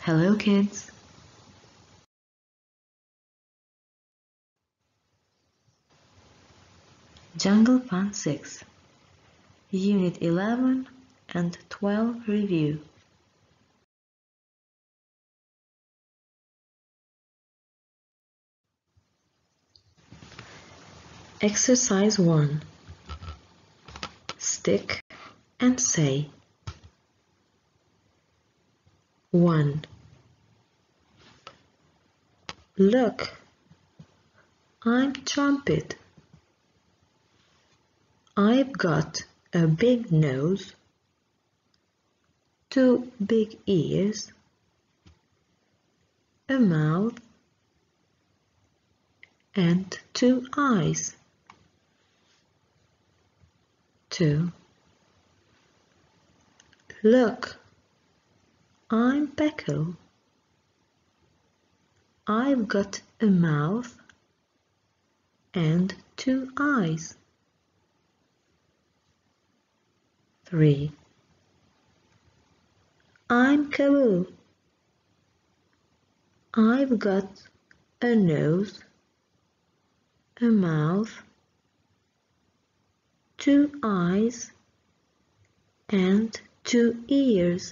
Hello kids! Jungle Fun 6 Unit 11 and 12 Review. Exercise 1. Stick and say. 1. Look, I'm Trumpet. I've got a big nose, 2 big ears, a mouth, and 2 eyes. 2. Look, I'm Peckle. I've got a mouth and 2 eyes. 3. I'm Kaboo. I've got a nose, a mouth, 2 eyes, and 2 ears.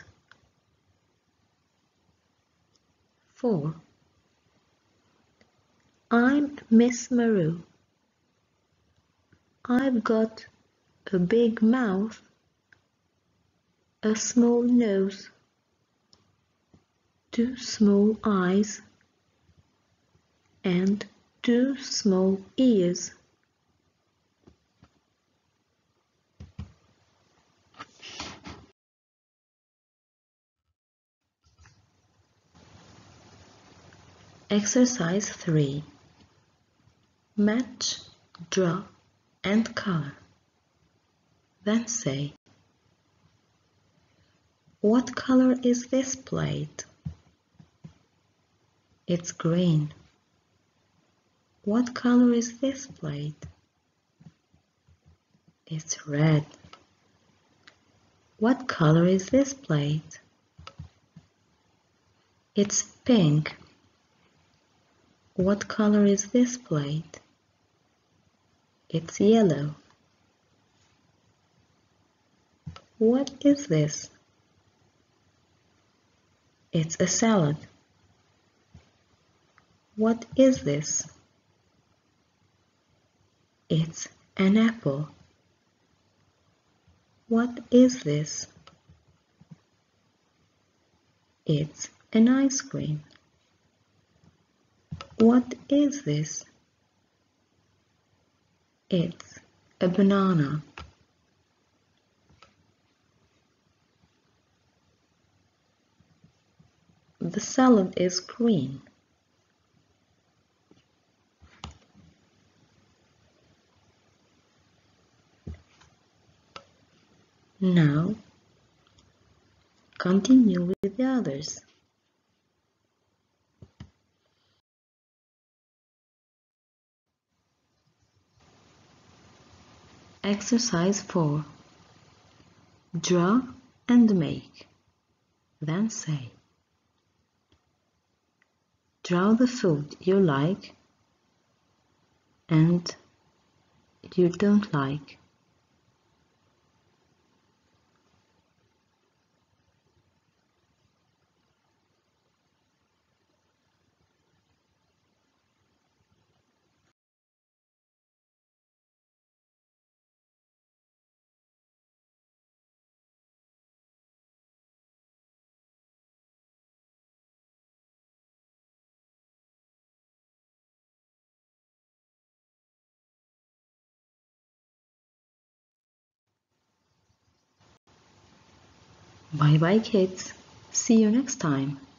4. I'm Miss Maroo. I've got a big mouth, a small nose, 2 small eyes, and 2 small ears. Exercise 3. Match, draw, and color. Then say, what color is this plate? It's green. What color is this plate? It's red. What color is this plate? It's pink. What color is this plate? It's yellow. What is this? It's a salad. What is this? It's an apple. What is this? It's an ice cream. What is this? It's a banana. The salad is green. Now, continue with the others. Exercise 4. Draw and make. Then say, draw the food you like and you don't like. Bye bye kids. See you next time.